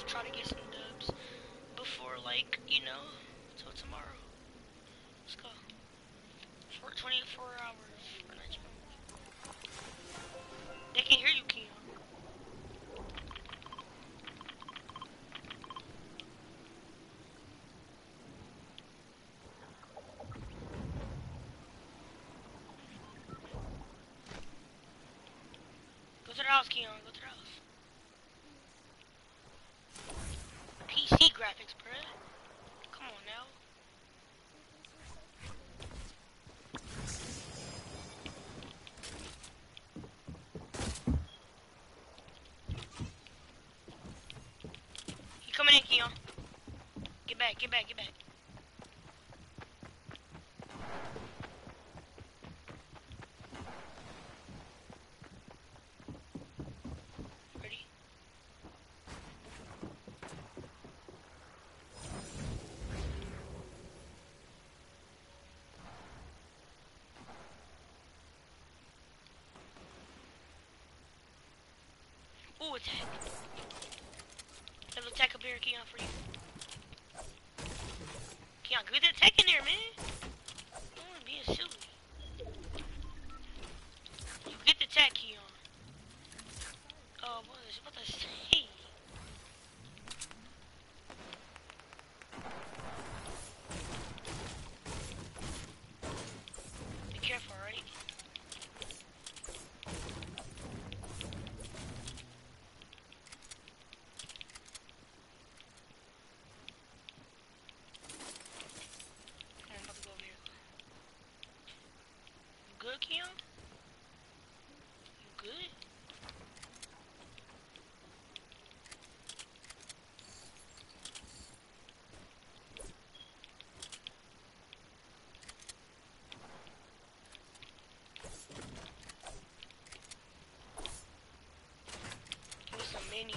dubs. Try to get some dubs before, like, till tomorrow. Let's go. For 24 hours for next month. They can hear you, Keon. Go to the house, Keon. Go to the house. PC graphics, bruh. Come on now. He coming in, Keon. Get back, get back, get back. Ready? Ooh, attack. There's an attack up here, Keon, for you. Keon, get the attack in there, man. Don't want to be silly. You get the attack, Keon. Oh, what was I about to say? Be careful, alright? I'm about to go over here. You good, Keon? You good? Give me some mini.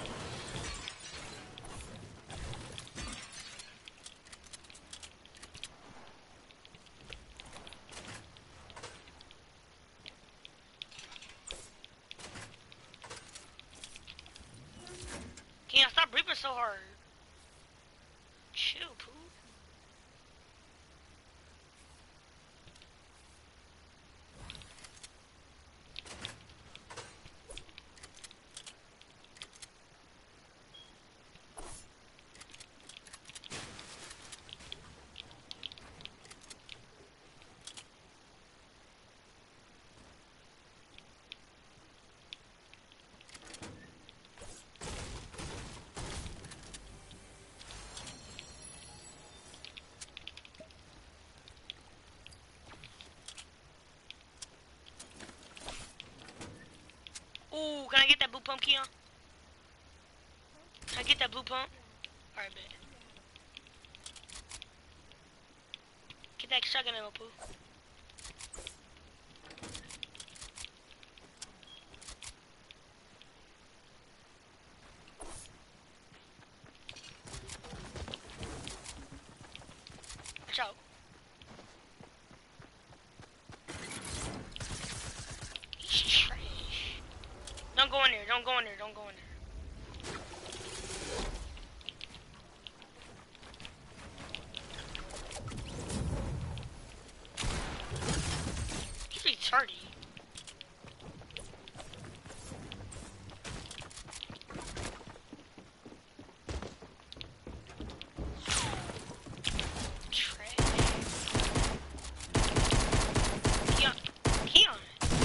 Keon, stop breathing so hard. Chill, poo. Ooh, can I get that blue pump, Keon? Can I get that blue pump? Alright, bet. Get that shotgun ammo, poo. Watch out. He's trash. Don't go in there, don't go in there, don't go in there. He's retarded. Trash. Keon. Keon.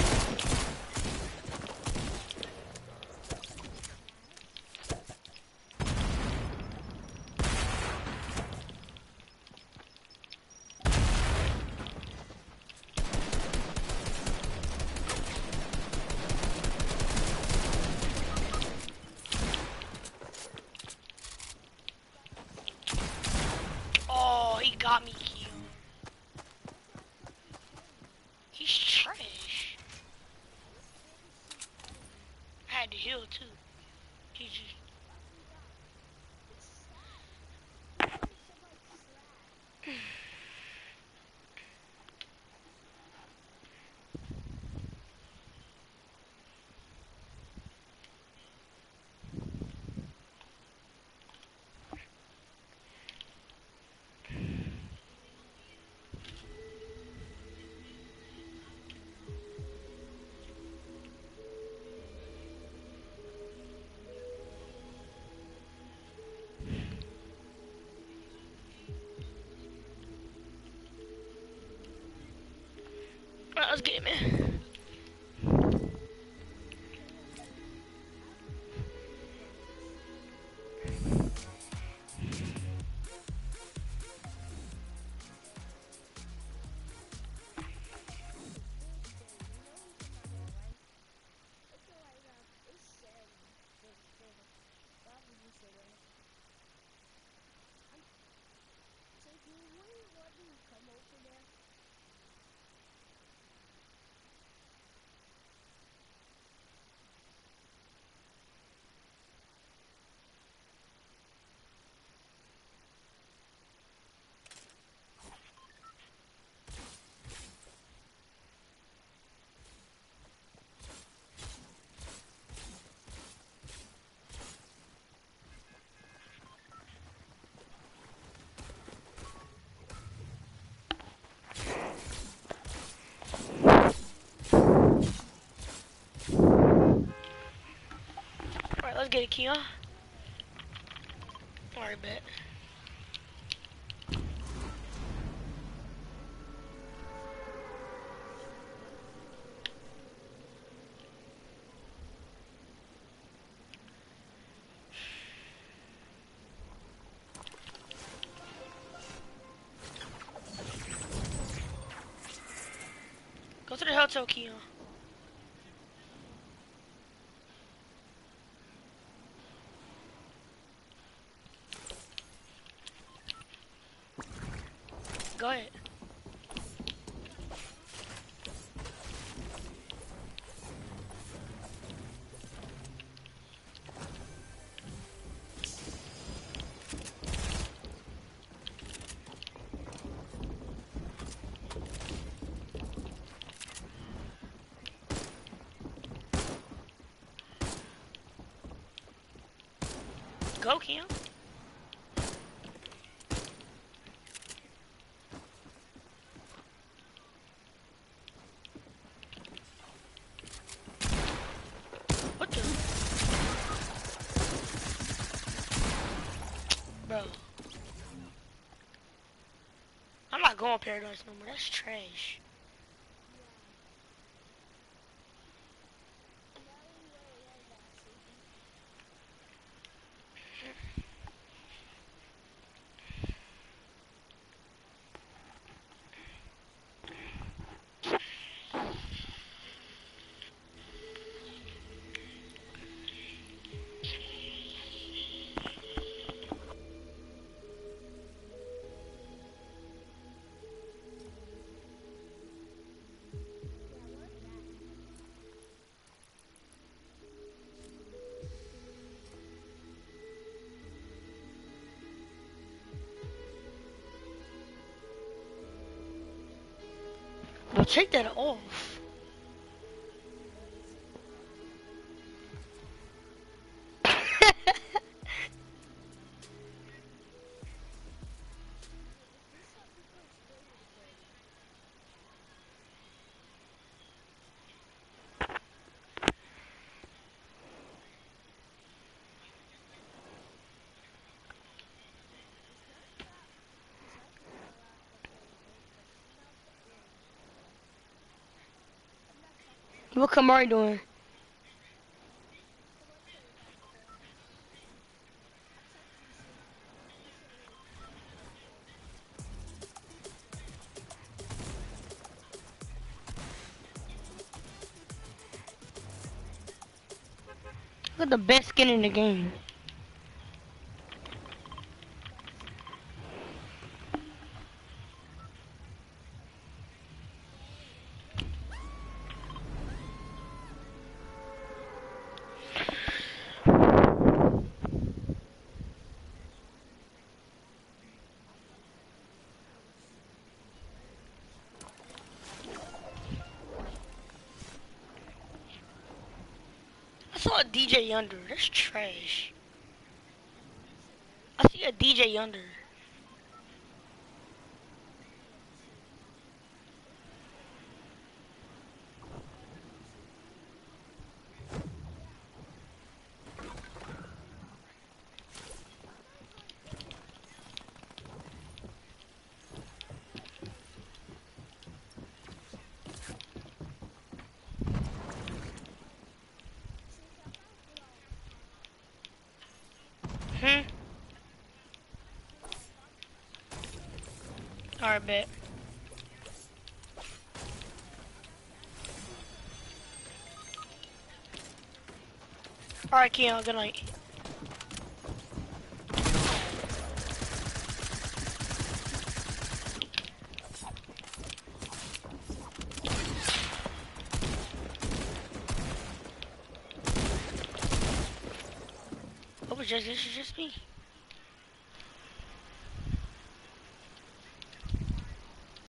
Oh, he got me, Keon. He's trash. I had to heal too. GG. let's get it, man. Alright, let's get it, Keon. Alright, bet. Go to the hotel, Keon. Go ahead. Go, Keon. What the? Bro. I'm not going Paradise no more. That's trash. Bro, take that off. What Kamari doing? Look at the best skin in the game. I saw a DJ Yonder. That's trash. I see a DJ Yonder. Alright, bet. Alright, Keon, good night. This is just me.